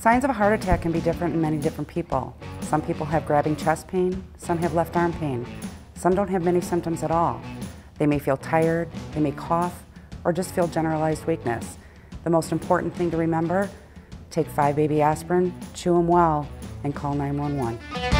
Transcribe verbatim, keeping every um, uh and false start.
Signs of a heart attack can be different in many different people. Some people have grabbing chest pain, some have left arm pain. Some don't have many symptoms at all. They may feel tired, they may cough, or just feel generalized weakness. The most important thing to remember, take five baby aspirin, chew them well, and call nine one one.